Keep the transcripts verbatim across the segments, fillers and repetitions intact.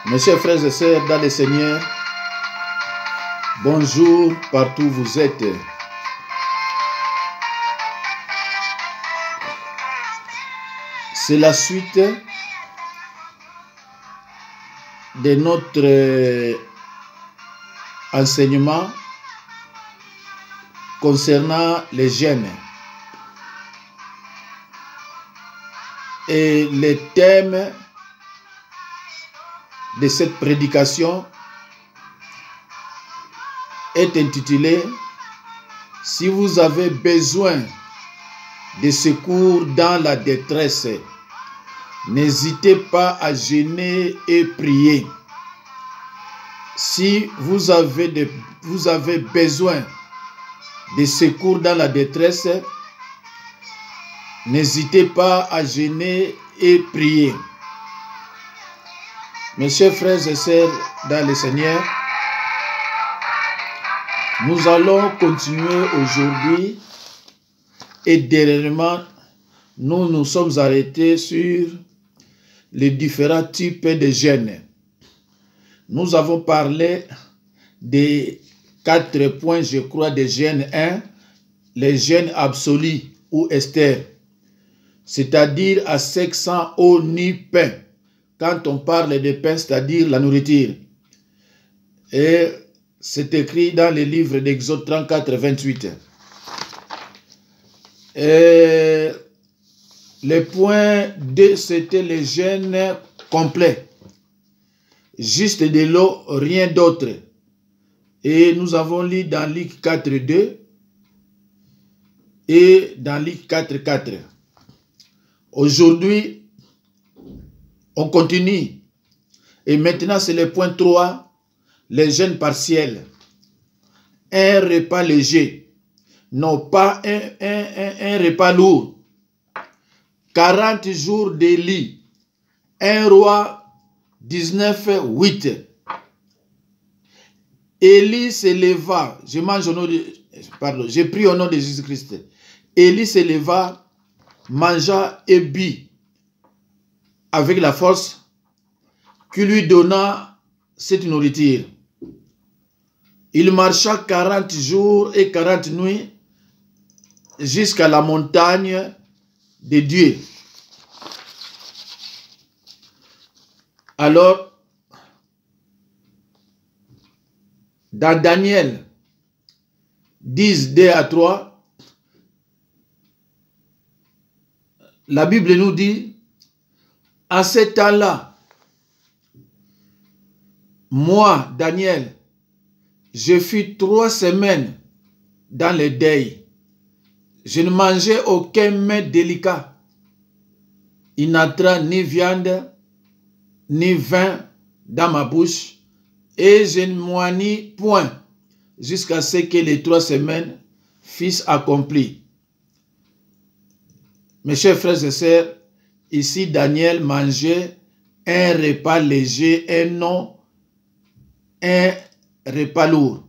Mes chers frères et sœurs dans le Seigneur, bonjour partout où vous êtes. C'est la suite de notre enseignement concernant les jeunes. Et le thème de cette prédication est intitulé « Si vous avez besoin de secours dans la détresse, n'hésitez pas à jeûner et prier. » Si vous avez, de, vous avez besoin de secours dans la détresse, n'hésitez pas à jeûner et prier. Mes chers frères et sœurs dans le Seigneur, nous allons continuer aujourd'hui et dernièrement, nous nous sommes arrêtés sur les différents types de jeûnes. Nous avons parlé des quatre points, je crois, de jeûne. un, les jeûnes absolus ou Esther, c'est-à-dire à sec sans eau ni pain. Quand on parle de pain, c'est-à-dire la nourriture. Et c'est écrit dans le livre d'Exode trente-quatre, vingt-huit. Et le point deux, c'était le jeûne complet. Juste de l'eau, rien d'autre. Et nous avons lu dans Luc quatre, deux et dans Luc quatre, quatre. Aujourd'hui, on continue. Et maintenant, c'est le point trois, les jeûnes partiels. Un repas léger. Non pas un, un, un, un repas lourd. quarante jours de lit. Un roi, dix-neuf, huit. Élie se leva. Je mange au nom de... Pardon, j'ai pris au nom de Jésus-Christ. Élie se leva, mangea et but avec la force qui lui donna cette nourriture. Il marcha quarante jours et quarante nuits jusqu'à la montagne de Dieu. Alors, dans Daniel dix, deux à trois, la Bible nous dit, à ce temps-là, moi, Daniel, je fus trois semaines dans le deuil. Je ne mangeais aucun mets délicat. Il n'entra ni viande, ni vin dans ma bouche, et je ne m'ennuie point jusqu'à ce que les trois semaines fussent accomplies. Mes chers frères et sœurs, ici Daniel mangeait un repas léger et non un repas lourd.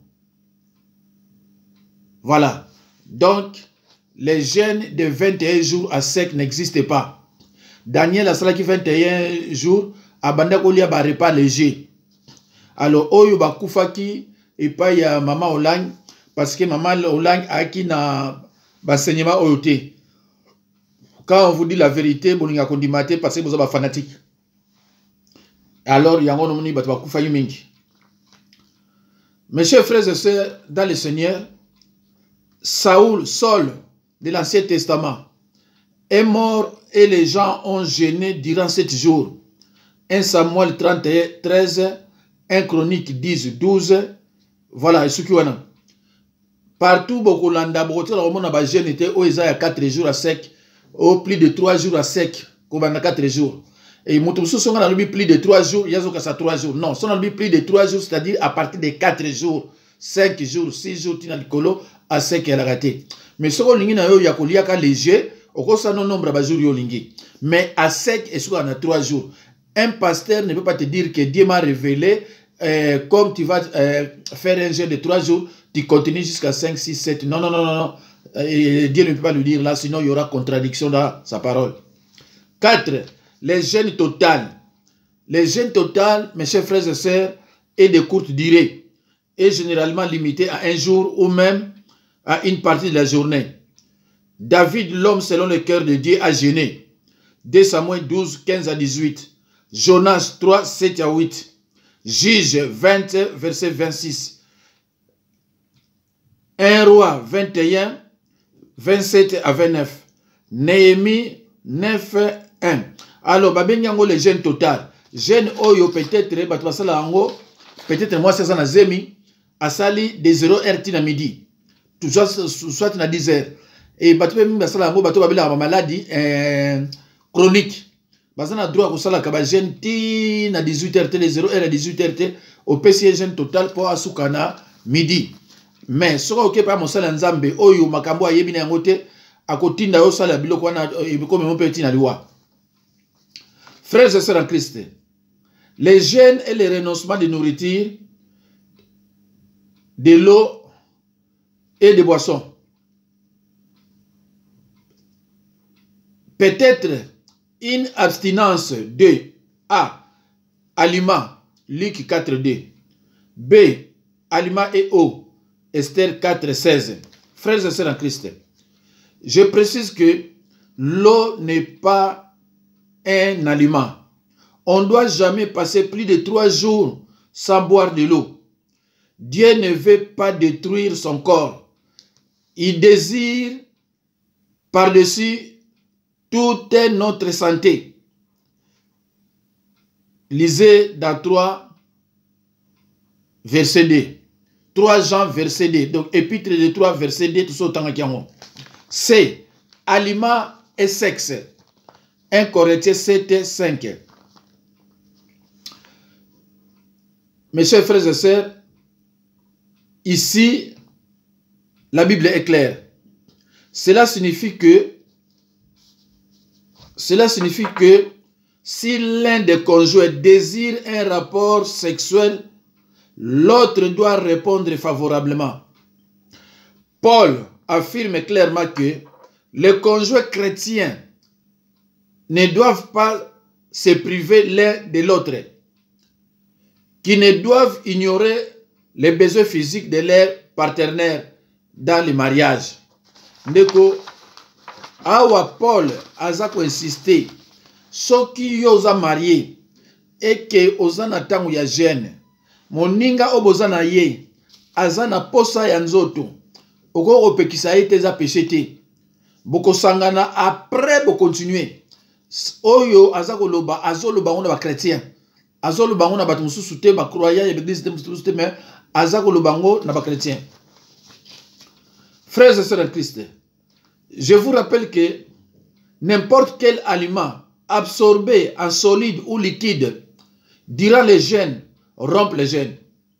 Voilà. Donc, les jeûnes de vingt et un jours à sec n'existent pas. Daniel a cela qui vingt et un jours, a bandakolia ba repas léger. Alors, oyo ba kufaki et pas ya maman Olang, parce que maman Olang a qui na baseignement oyote. Quand on vous dit la vérité, vous n'avez pas parce que vous êtes fanatique. Alors, il y a un homme qui va vous mingi. Mes chers frères et sœurs, dans le Seigneur, Saoul, Saul, de l'Ancien Testament, est mort et les gens ont jeûné durant sept jours. un Samuel trente et un, treize, un Chronique dix, douze. Voilà, ce qui est là. Partout, beaucoup l'anda, beaucoup de gens ont jeûné était au Isaïe quatre jours à sec. Au plus de trois jours à sec, comme on a quatre jours. Et Moutoussou, si on a plus de trois jours, il y a trois jours. Non, si on a plus de trois jours, c'est-à-dire à partir de quatre jours, cinq jours, six jours, tu as le colo, à sec et à la raté. Mais si on a un léger, on a un nombre de jours. Mais à sec, et on a trois jours. Un pasteur ne peut pas te dire que Dieu m'a révélé, euh, comme tu vas euh, faire un jeûne de trois jours, tu continues jusqu'à cinq, six, sept. Non, non, non, non, non. Et Dieu ne peut pas le dire là, sinon il y aura contradiction dans sa parole. quatre. Les jeûnes total. Les jeûnes total, mes chers frères et sœurs, est de courte durée et généralement limité à un jour ou même à une partie de la journée. David, l'homme selon le cœur de Dieu, a jeûné. deux Samuel douze, quinze à dix-huit. Jonas trois, sept à huit. Juge vingt, verset vingt-six. un roi vingt et un, vingt-sept à vingt-neuf. Néhémie neuf, un. Alors, babenyango le jeûne total. Jeûne oyo peut-être, peut-être moi c'est ça na zemi, asali de zéro heure tina midi. Tout ça soit na dix heures. Et bato pe mba sala ngo bato babela ba maladie euh, chronique. Bazana droit ko sala ka ba jeûne ti na dix-huit heures de zéro heure à dix-huit heures au P C jeûne total pour asukana midi. Mais soka oké pa mosala nzambe oyo makambo ayebi na ngote akotinda yo sala biloko wana comme mon petit na liwa. Frères et sœurs en Christ, les jeûnes et les renoncements de nourriture, de l'eau et des boissons. Peut-être une abstinence de A. Aliments, Luc quatre, deux. B. Aliments et eau, Esther quatre, seize. Frères et sœurs en Christ, je précise que l'eau n'est pas un aliment. On ne doit jamais passer plus de trois jours sans boire de l'eau. Dieu ne veut pas détruire son corps. Il désire par-dessus toute notre santé. Lisez dans trois, verset deux. trois Jean, verset deux. Donc, épître de trois, verset deux, tout ça autant qu'il y a. C. Aliments et sexe. un Corinthiens sept, cinq. Mes chers frères et sœurs, ici, la Bible est claire. Cela signifie que, cela signifie que si l'un des conjoints désire un rapport sexuel, l'autre doit répondre favorablement. Paul affirme clairement que les conjoints chrétiens ne doivent pas se priver l'un de l'autre, qui ne doivent ignorer les besoins physiques de leur partenaire dans le mariage. Ndeko, awa Paul aza ko insister, soki yo oza marié et que oza na tango ya jeune, moninga oboza na ye, aza na posa ya nzoto, oko opekisa ye te za péché te. Boko sangana après bo continuer. Oyo aza ko loba azoloba ona ba chrétien. Azoloba ona ba mususu te ba croyant ya église te mususu te mais aza ko loba ngo na ba chrétien. Frères et sœurs en Christ, je vous rappelle que n'importe quel aliment absorbé en solide ou liquide durant les jeûnes rompt les jeûnes.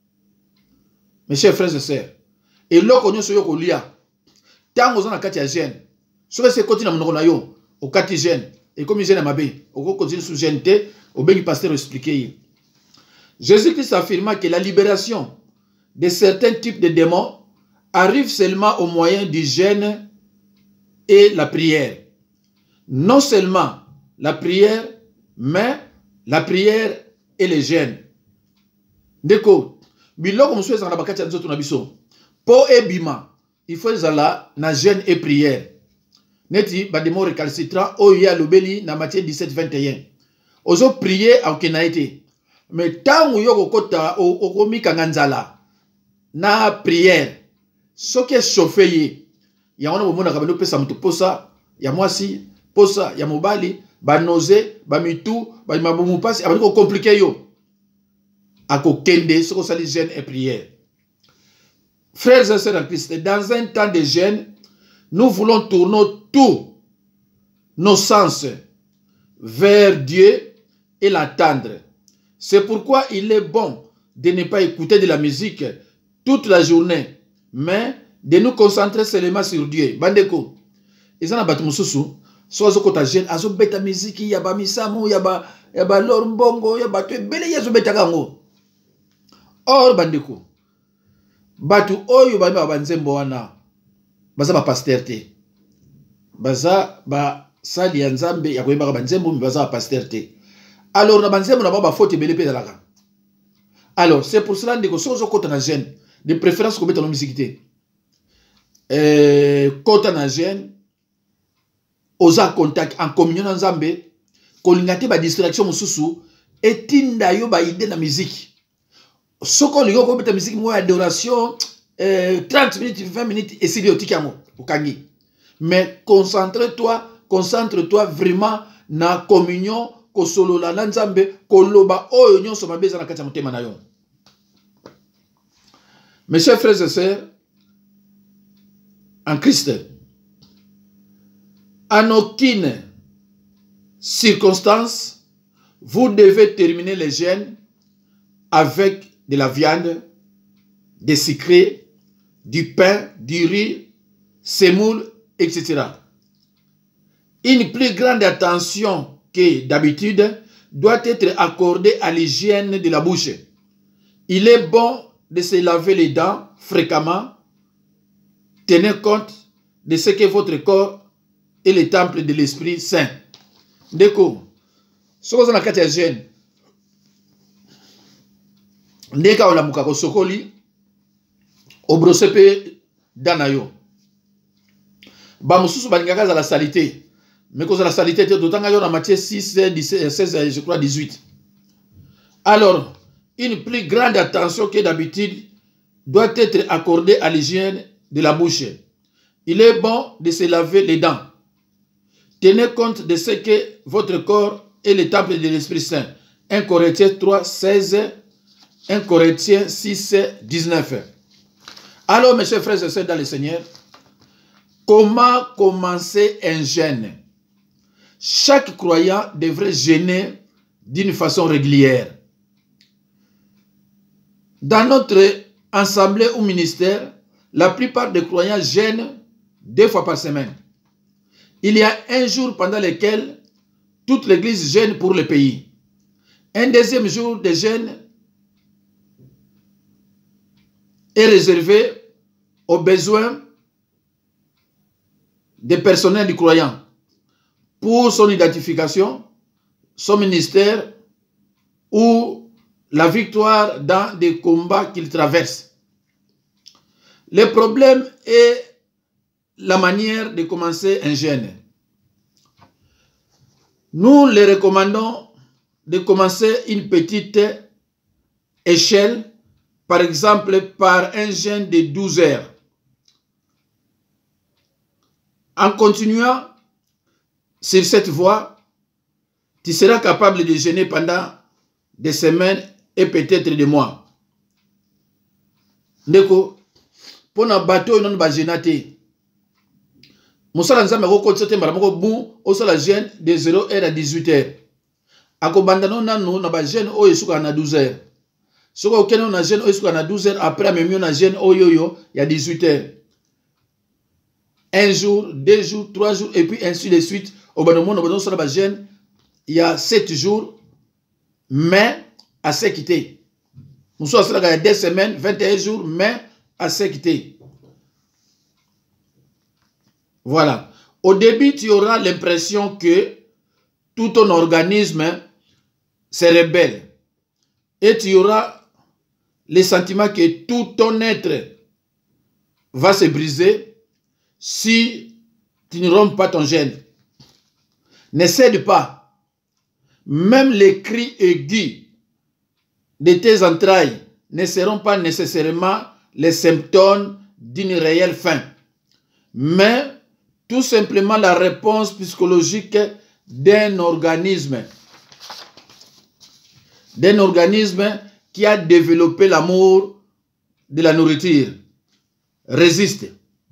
Mes chers frères et sœurs, et l'eau qu'on a ko lia, tant aux en a kati ya jeûne, sur ce côté na monoko na yo, au kati jeûne, et comme jeûne mabé, au continue sous jeûne te, au béni pasteur expliquer. Jésus-Christ affirma que la libération de certains types de démons arrive seulement au moyen du jeûne et la prière. Non seulement la prière, mais la prière et le jeûne. Deko, biloko moussoué zanga bakati ya nzoto na biso. Po e bima, il faut zala na jeûne et prière. Neti ba démon récalcitrant oya lobeli na Matthieu dix-sept, vingt et un. Ozo prier au kenaïté. Mais tangu yoko kota okomi kanganzala na prière. Ce qui est chauffé, il y a un moment où on peut s'amuter posa, il y a moi si, posa, il y a mobali, ba nausée, ba mitou, ba maboumou passe, il y a un compliqué yo. Ako kende, ce qu'on s'appelle jeûne et prière. Frères et sœurs en Christ, dans un temps de jeûne, nous voulons tourner tous nos sens vers Dieu et l'attendre. C'est pourquoi il est bon de ne pas écouter de la musique toute la journée, mais de nous concentrer seulement sur Dieu. Bandeko, ils ont battu mususu, soit zo kota jeune, azo beta musique, yaba misamu, yaba yaba lorbongo, yaba tu bele yazo beta kango. Or bandeko, batu oyo ba ba nzembo wana, baza ba pasteur te. Baza ba sali ya nzambe ya koyeba ba nzembo baza ba pasteur te. Alors, na banzemo na ba faute belé pe dalaka. Alors, c'est pour cela que sozo kota na jeune, de préférence ko beta no musique. Euh kota na jeune, oza contact en communion na Nzambe, ko lingate ba distraction mususu etinda yo ba idée na musique. Soko ligo ko beta musique mo adoration euh trente minutes, vingt minutes et c'est yotika mo okangi. Mais concentre-toi, concentre-toi vraiment na communion ko solo la Nzambe ko loba oyo nyonso mabeza na kati ya motema na yo. Mes chers frères et sœurs en Christ, en aucune circonstance, vous devez terminer les jeûnes avec de la viande, des sucrés, du pain, du riz, semoule, et cetera. Une plus grande attention que d'habitude doit être accordée à l'hygiène de la bouche. Il est bon de se laver les dents fréquemment. Tenez compte de ce que votre corps est le temple de l'Esprit Saint. Deko, ce que vous avez fait jeune, ndeka wala mukako sokoli, obrosepe danayo. Ba mususu balingaka za la salité. Mais cause de la salité, d'autant que dans Matthieu six, seize, je crois dix-huit. Alors, une plus grande attention que d'habitude doit être accordée à l'hygiène de la bouche. Il est bon de se laver les dents. Tenez compte de ce que votre corps est le temple de l'Esprit Saint. un Corinthiens trois, seize, un Corinthiens six, dix-neuf. Alors, mes chers frères et sœurs dans le Seigneur, comment commencer un jeûne? Chaque croyant devrait jeûner d'une façon régulière. Dans notre assemblée ou ministère, la plupart des croyants jeûnent deux fois par semaine. Il y a un jour pendant lequel toute l'église jeûne pour le pays. Un deuxième jour de jeûne est réservé aux besoins des personnels du croyant pour son identification, son ministère ou la victoire dans des combats qu'il traverse. Le problème est la manière de commencer un jeûne. Nous les recommandons de commencer une petite échelle, par exemple par un jeûne de douze heures. En continuant sur cette voie, tu seras capable de jeûner pendant des semaines et peut-être des mois. Ndeko, pour un bateau, non ba jeûner. Moussala nzambe ko kote mbala moko bu osala jeûne de zéro heure à dix-huit heures. Ako bandano nanu na ba jeûne o yesuka na douze heures. Soko okeno na jeûne o yesuka na douze heures après même na jeûne o yoyo ya dix-huit heures. Un jour, deux jours, trois jours, et puis ainsi de suite. Au bas du monde, il y a sept jours, mais à s'équiter. Nous sommes il y a deux semaines, vingt et un jours, mais à s'équiter. Voilà. Au début, tu auras l'impression que tout ton organisme se rebelle. Et tu auras le sentiment que tout ton être va se briser si tu ne rompes pas ton jeûne. Ne cède pas. Même les cris aigus de tes entrailles ne seront pas nécessairement les symptômes d'une réelle faim, mais tout simplement la réponse psychologique d'un organisme. D'un organisme qui a développé l'amour de la nourriture. Résiste.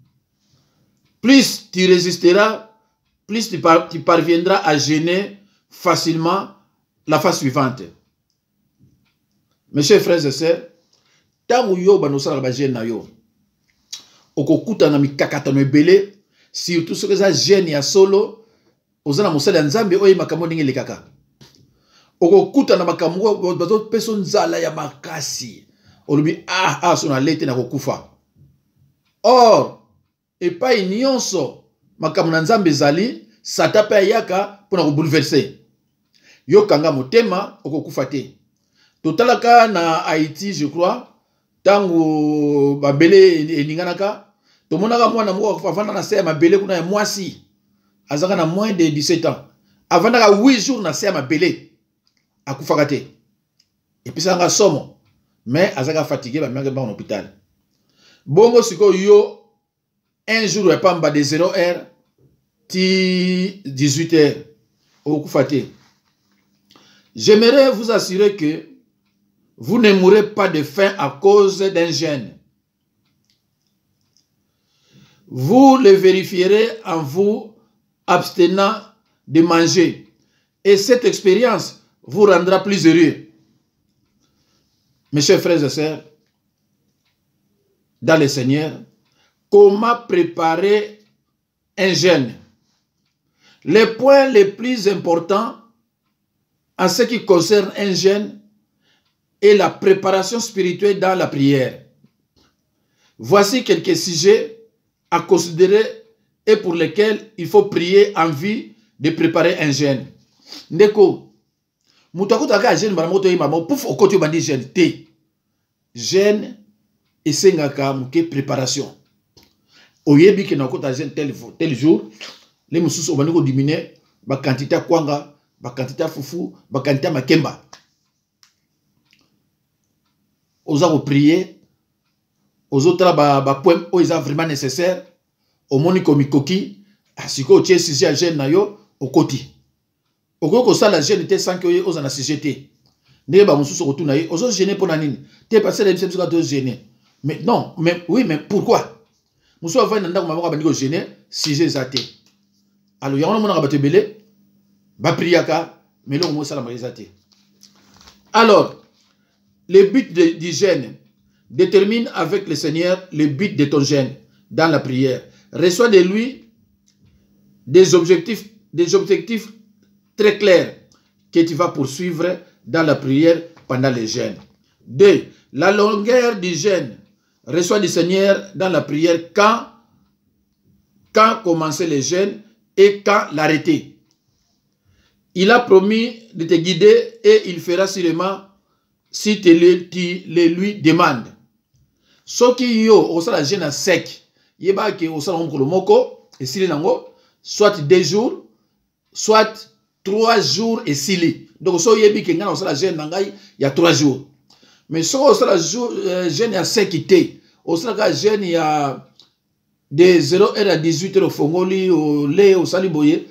Plus tu résisteras, plus tu, par, tu parviendras à jeûner facilement la phase suivante. Mes chers frères et sœurs, tant que vous avez jeûné na yo, okukuta na mikakata mebele, surtout ce que ça jeûne ya solo, ozana musala nzambe oye makambo ndenge lekaka. Okukuta na makambo bazo peso nzala ya makasi. Olubi ah ah sona lete na kokufa. Or et pas nyonso makambo na nzambe zali sata pe yaka pona ko bouleverser. yo kanga motema okokufa te. Totalaka na Haïti, je crois, tango babele eninganaka, tomonaka mwana moko avanda na se ya mabele kuna ya mwasi, azaka na moins de dix-sept ans. Avandaka huit jours na se ya mabele, akufaka te. Episanga somo, mais azaka fatigué ba menge ba en hôpital. Bongo siko yo un jour pas mba de zéro heure ti dix-huit heures okufa te. J'aimerais vous assurer que vous ne mourrez pas de faim à cause d'un jeûne. Vous le vérifierez en vous abstenant de manger. Et cette expérience vous rendra plus heureux. Mes chers frères et sœurs, dans le Seigneur, comment préparer un jeûne? Les points les plus importants en ce qui concerne un jeûne et la préparation spirituelle dans la prière. Voici quelques sujets à considérer et pour lesquels il faut prier en vue de préparer un jeûne. Ndeko, mutakutaka jeûne baramoto imamo pouf okoti bandi jeûne te. Jeûne et sengaka muke préparation. Oyebi ke nakota jeûne tel tel jour, les mususu obaniko diminuer ba quantité kwanga, ba quantité fufu, ba quantité makemba. Aux autres prier, aux autres ba ba point où ils sont vraiment nécessaire, au moniko mikoki, asiko tie sisi a jeune na yo okoti. Okoko ça la jeune était sans que aux en a sujeté. Ne ba mususu ko tuna ye, aux autres gêner pour nanine. Te passer les bisous ka gêner. Mais non, mais oui, mais pourquoi? Mususu va nanda ko maboko bandiko gêner, sujet zaté. Alors ya on mona ka batebele, ba priaka, mais là au moins ça la zaté. Alors le but de, du jeûne détermine avec le Seigneur le but de ton jeûne dans la prière. Reçois de lui des objectifs, des objectifs très clairs que tu vas poursuivre dans la prière pendant le jeûne. Deux, la longueur du jeûne. Reçois du Seigneur dans la prière quand, quand commencer le jeûne et quand l'arrêter. Il a promis de te guider et il fera sûrement si tu le, tu le lui demandes. Ce qui yo, au sala jeûne sec, yeba ke au sala mokolo moko, et sili nango, soit deux jours, soit trois jours et sili. Donc, so yebi ke ngana au sala jeûne nangai, il y a trois jours. Mais so au sala jeûne ya sec ité, au sala jeûne ya de zéro heure à dix-huit heures au fongoli, au lait, au saliboye,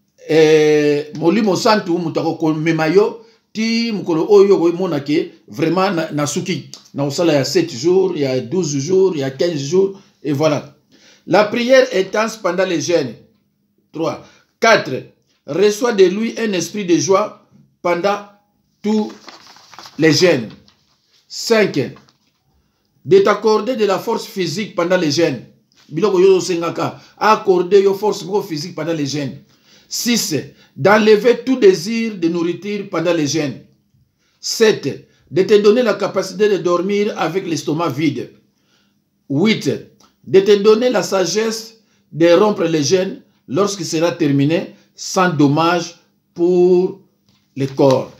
et molimo santu, moutako memayo, ti mukolo oyo ko mona ke vraiment na, na suki na osala ya sept jours, il y a douze jours, il y a quinze jours et voilà. La prière intense pendant les jeûnes. trois. quatre. Reçois de lui un esprit de joie pendant tous les jeûnes. cinq. De t'accorder de la force physique pendant les jeûnes. Biloko yo sengaka accorder yo force physique pendant les jeûnes. six. D'enlever tout désir de nourriture pendant les jeûnes. sept. De te donner la capacité de dormir avec l'estomac vide. huit. De te donner la sagesse de rompre les jeûnes lorsqu'il sera terminé sans dommage pour le corps.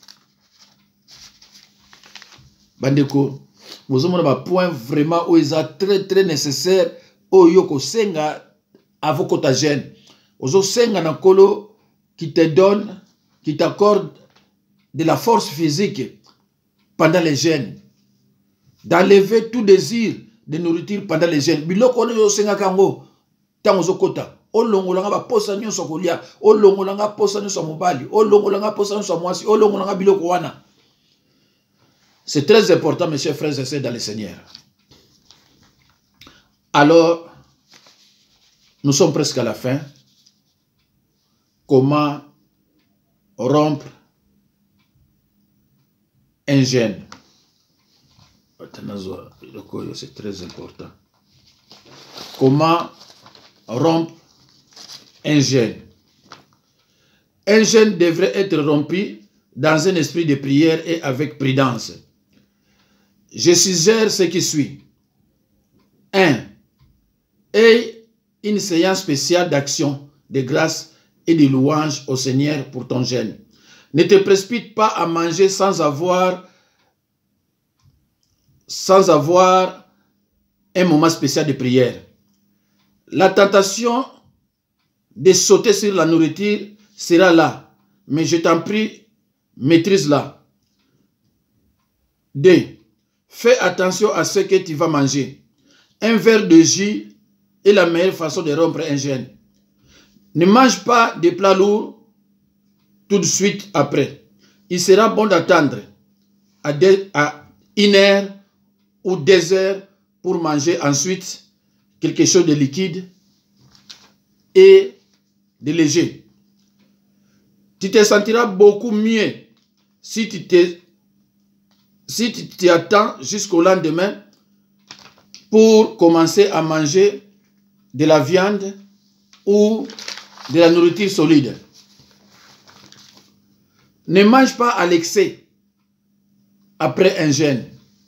Bandeko, vous avez un point vraiment où il est très très nécessaire au yoko senga avoko ta jeûne. Ozo senga na kolo qui te donne, qui t'accorde de la force physique pendant les jeûnes. D'enlever tout désir de nourriture pendant les jeûnes. Biloko no senga kango tango zokota. Olongolanga ba posa nyonso kolia, olongolanga posa nyonso mobali, olongolanga posa nyonso mwasi, olongolanga biloko wana. C'est très important, mes chers frères et sœurs dans le Seigneur. Alors, nous sommes presque à la fin. Comment rompre un jeûne? C'est très important. Comment rompre un jeûne? Un jeûne devrait être rompu dans un esprit de prière et avec prudence. Je suggère ce qui suit. un. Aie une séance spéciale d'action, de grâce et de louange au Seigneur pour ton jeûne. Ne te précipite pas à manger sans avoir, sans avoir un moment spécial de prière. La tentation de sauter sur la nourriture sera là. Mais je t'en prie, maîtrise-la. deux. Fais attention à ce que tu vas manger. Un verre de jus est la meilleure façon de rompre un jeûne. Ne mange pas des plats lourds tout de suite après. Il sera bon d'attendre à, à une heure ou deux heures pour manger ensuite quelque chose de liquide et de léger. Tu te sentiras beaucoup mieux si tu te, si tu t'y attends jusqu'au lendemain pour commencer à manger de la viande ou de la nourriture solide. Ne mange pas à l'excès après un jeûne.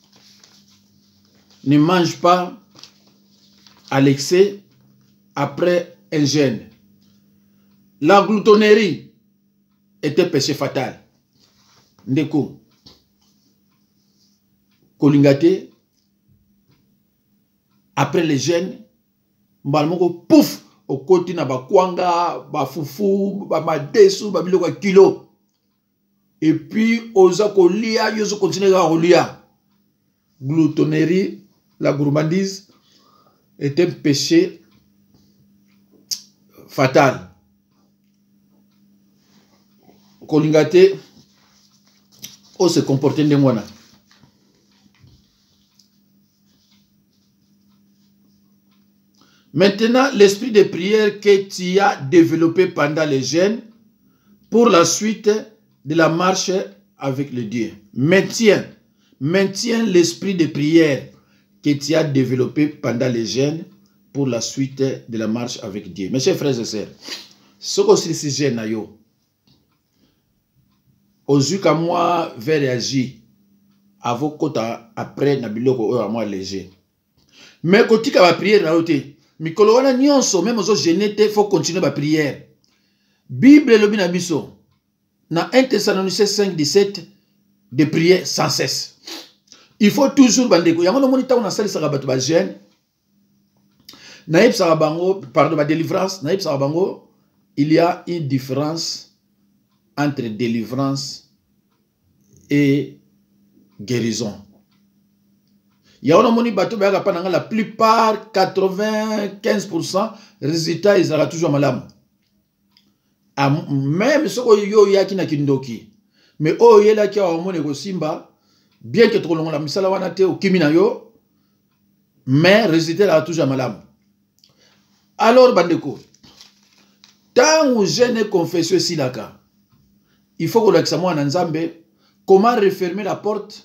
Ne mange pas à l'excès après un jeûne. La gloutonnerie est un péché fatal. Ndeko. Kolingate. Après le jeûne, mbalmoko pouf au côté na ba kwanga, ba fufu, ba madesu, ba biloko kilo. Et puis oza kolia, yozo continue à kolia. Gloutonnerie, la gourmandise est un péché fatal. Kolingate o se comporter ndengwana. Maintenant, l'esprit de prière que tu as développé pendant les jeûnes pour la suite de la marche avec le Dieu. Maintiens, maintiens l'esprit de prière que tu as développé pendant les jeûnes pour la suite de la marche avec Dieu. Mes chers frères et sœurs, ce que c'est ce jeûne yo, aux yeux qu'à moi vers réagir, à vos côtés après na biloko à moi léger. Mais quand tu as prière na yote. Mikolo wana nyonso même aux jeûner te faut continuer la prière. Bible lobi na biso na un Thessaloniciens cinq dix-sept de prier sans cesse. Il faut toujours bandeko. Yango no monita on a sali saka batu ba jeûne. Na yeb saka bango pardon ba délivrance, na yeb saka bango il y a une différence entre délivrance et guérison. Il y a un la plupart, quatre-vingt-quinze pour cent, résultat, ils auront toujours malade. Même ce que yo yaki na kindoki. Mais oh yela ki a hormone ko simba, bien que trop long la misala wana te o kimina yo, mais résultat là toujours malade. Alors bandeko, tant où jeune confession silaka, il faut que l'accent na nzambe comment refermer la porte.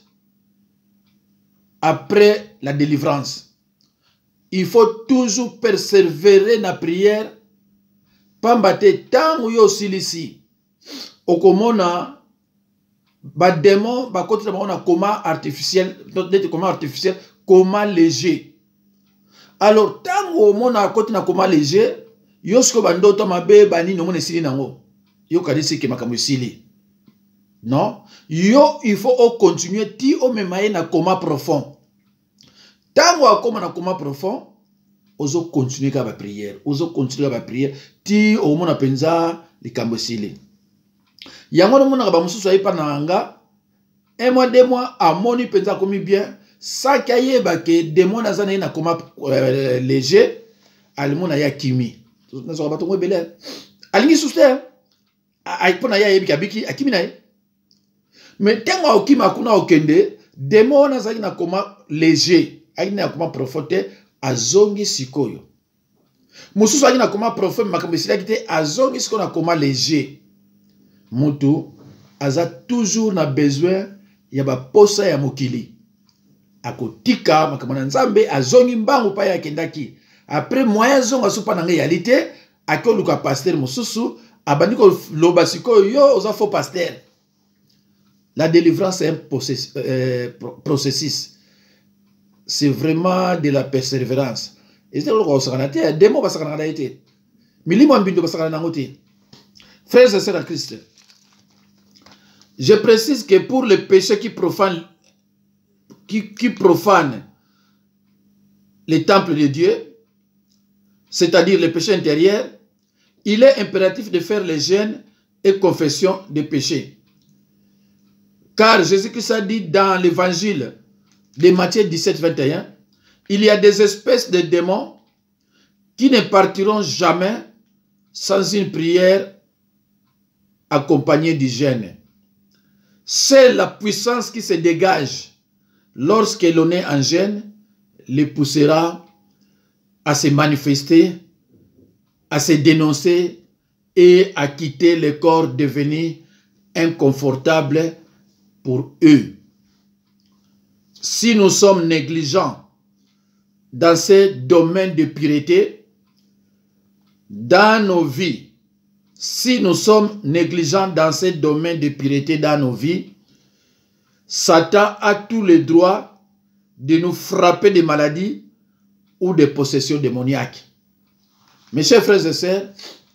Après la délivrance, il faut toujours persévérer dans la prière. Pambate tant ou yo silisi. Okomona ba démon ba côté on a coma artificiel, d'autres coma artificiel, coma léger. Alors tant ou on a côté na coma léger, yo sko bandoto mabe bani no mone sili nango. Yo kadisi ke makambo sili. Non, yo il faut continuer ti o memaye na coma profond. Tant à comme na coma profond, ozo continuer ka ba prière, ozo continuer ba prière ti o mona penza likambo sili. Yango no mona ba mususu ayi pa na nga, un mois deux mois a moni penza komi bien, sa kaye ba ke démon na zana na coma euh, léger, al mona ya kimi. Na so ba to ngobele. Alingi suster. Ay pona ya yebi kabiki akimi na ye. Mais tant à okima kuna okende, démon na zana na coma léger. Aina kuma prophète azongi sikoyo. Mususu aina kuma prophète makambesila kite azongi sikoyo na kuma léger. Mutu aza toujours na besoin ya ba posa ya mokili. Akotika makamana nzambe azongi mbangu pa ya kendaki. Après moyen zonga supa na réalité akoluka pasteur mususu abandiko loba sikoyo yo oza faux pasteur. La délivrance est un processus, euh, processus. C'est vraiment de la persévérance. Et c'est ce que je des mots, frères et sœurs en Christ, Je précise que pour les péchés qui profanent, qui, qui profanent les temples de Dieu, c'est-à-dire les péchés intérieurs, il est impératif de faire les jeûnes et confession des péchés. Car Jésus-Christ a dit dans l'évangile de Matthieu dix-sept, vingt et un, il y a des espèces de démons qui ne partiront jamais sans une prière accompagnée du jeûne. C'est la puissance qui se dégage lorsque l'on est en jeûne, les poussera à se manifester, à se dénoncer et à quitter le corps devenu inconfortable pour eux. Si nous sommes négligents dans ces domaines de pureté, dans nos vies, si nous sommes négligents dans ces domaines de pureté dans nos vies, Satan a tous les droits de nous frapper des maladies ou des possessions démoniaques. Mes chers frères et sœurs,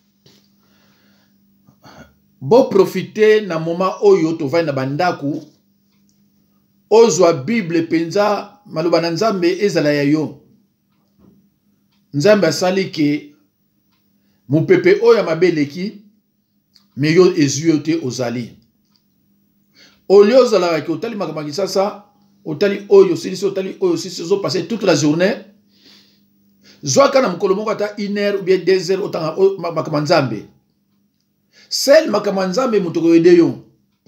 bon profiter na moment oyo tovai na bandaku, ozwa Bible penza maloba na Nzambe ezala ya yo. Nzambe asali ke mupepe oyo mabeleki me yo ezwi te ozali. Olio ozala ki otali makamaki sasa, otali oyo silisi otali oyo silisi zo passer toute la journée. Zwa kana mukolo moko ata une heure ou bien deux heures otanga makamaki Nzambe. Sel makamaki Nzambe mutoko yede yo.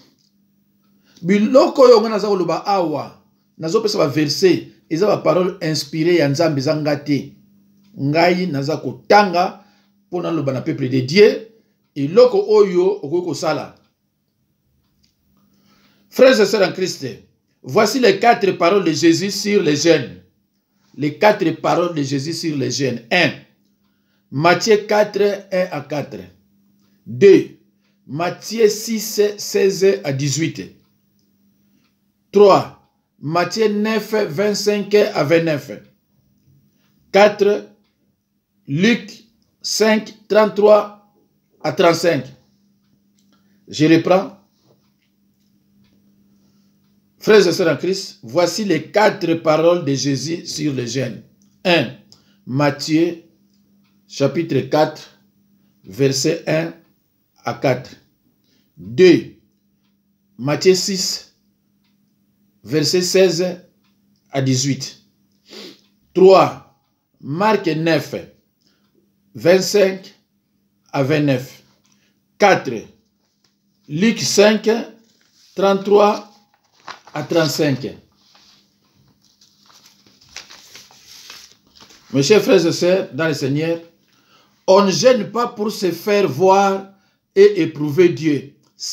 Biloko yo ngana za koloba awa nazo pesa ba verset eza ba parole inspirée ya Nzambe zanga te. Ngai naza kotanga pona loba na peuple de Dieu et loko oyo okoko sala. Frères et sœurs en Christ, voici les quatre paroles de Jésus sur les jeûnes. Les quatre paroles de Jésus sur les jeûnes. un. Matthieu quatre, un à quatre. deux. Matthieu six, seize à dix-huit. trois. Matthieu neuf, vingt-cinq à vingt-neuf. quatre. Luc cinq, trente-trois à trente-cinq. Je reprends. Frères et sœurs en Christ, voici les quatre paroles de Jésus sur le jeûne. un. Matthieu, chapitre quatre, verset un à quatre. deux. Matthieu six, verset seize à dix-huit. trois. Marc neuf, vingt-cinq à vingt-neuf. quatre. Luc cinq, trente-trois à trente-cinq. Mes chers frères et sœurs dans le Seigneur, on ne gêne pas pour se faire voir et éprouver Dieu.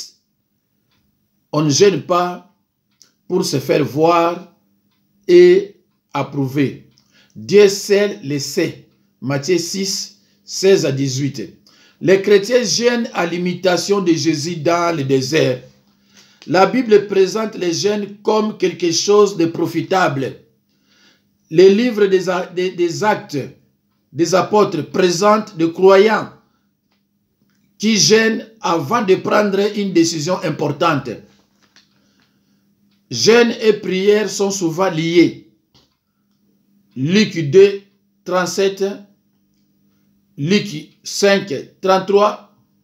On ne gêne pas pour se faire voir et approuver. Dieu seul le sait. Matthieu six, seize à dix-huit. Les chrétiens gênent à l'imitation de Jésus dans le désert. La Bible présente les jeûnes comme quelque chose de profitable. Les livres des, des, des actes des apôtres présentent des croyants qui jeûnent avant de prendre une décision importante. Jeûne et prière sont souvent liés. Luc deux, trente-sept, Luc cinq, trente-trois,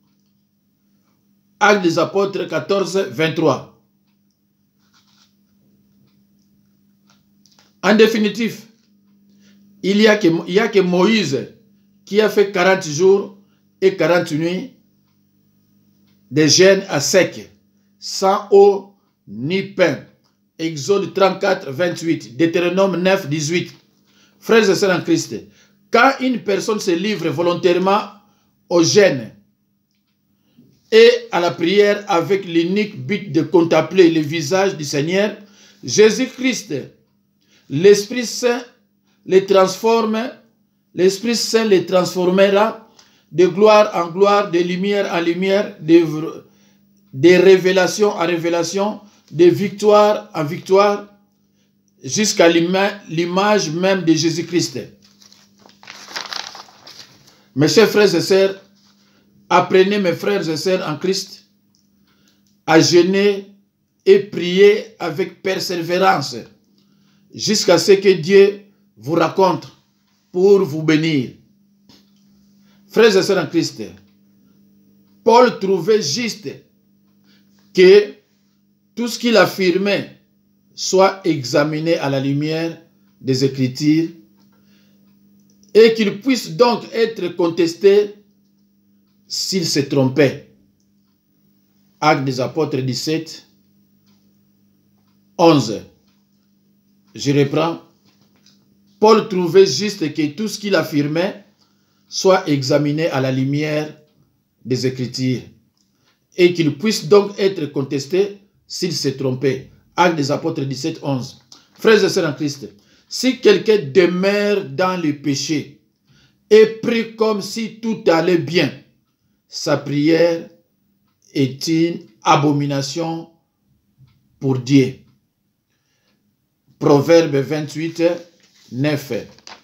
Actes des apôtres quatorze, vingt-trois. En définitive, il y a que, il y a que Moïse qui a fait quarante jours et quarante nuits de jeûne à sec, sans eau ni pain. Exode trente-quatre, vingt-huit, Deutéronome neuf, dix-huit. Frères et sœurs en Christ, quand une personne se livre volontairement au jeûne et à la prière avec l'unique but de contempler le visage du Seigneur, Jésus-Christ, l'Esprit Saint les transforme, l'Esprit Saint les transformera de gloire en gloire, de lumière en lumière, de, de révélation en révélation, de victoire en victoire, jusqu'à l'image même de Jésus-Christ. Mes chers frères et sœurs, apprenez, mes frères et sœurs en Christ, à jeûner et priez avec persévérance jusqu'à ce que Dieu vous rencontre pour vous bénir. Frères et sœurs en Christ, Paul trouvait juste que tout ce qu'il affirmait soit examiné à la lumière des Écritures et qu'il puisse donc être contesté s'il se trompait. Actes des Apôtres dix-sept, onze. Je reprends. Paul trouvait juste que tout ce qu'il affirmait soit examiné à la lumière des Écritures et qu'il puisse donc être contesté s'il se trompait. Actes des Apôtres dix-sept, onze. Frères et sœurs en Christ, si quelqu'un demeure dans le péché et prie comme si tout allait bien, sa prière est une abomination pour Dieu. Proverbe vingt-huit, neuf.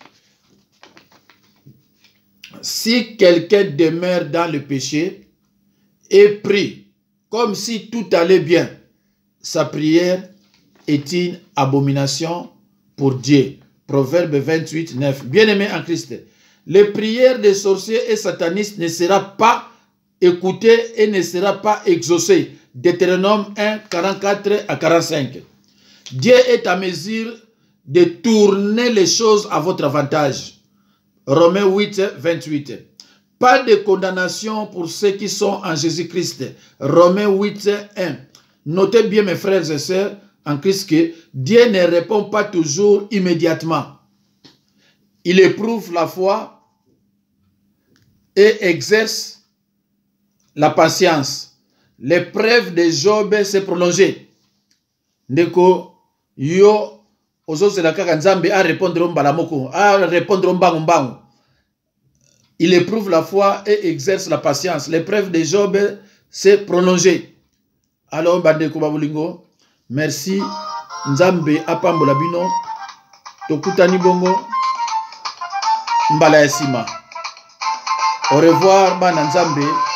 Si quelqu'un demeure dans le péché et prie comme si tout allait bien, sa prière est une abomination pour Dieu. Proverbe vingt-huit, neuf. Bien-aimés en Christ, les prières des sorciers et satanistes ne seront pas écoutées et ne seront pas exaucées. Deutéronome un, quarante-quatre à quarante-cinq. Dieu est à mesure de tourner les choses à votre avantage. Romains huit, vingt-huit. Pas de condamnation pour ceux qui sont en Jésus-Christ. Romains huit, un. Notez bien, mes frères et sœurs en Christ, que Dieu ne répond pas toujours immédiatement. Il éprouve la foi et exerce la patience. L'épreuve de Job s'est prolongée. Ndeko, yo, ozo se la kaka nzambe a répondre mbalamoko, a répondre mbangu mbangu. Il éprouve la foi et exerce la patience. L'épreuve de Job s'est prolongée. Alors, bandeko babulingo, merci. Nzambe apambola bino. Tokutani bongo. Mbala yasima. Au revoir, bana Nzambe.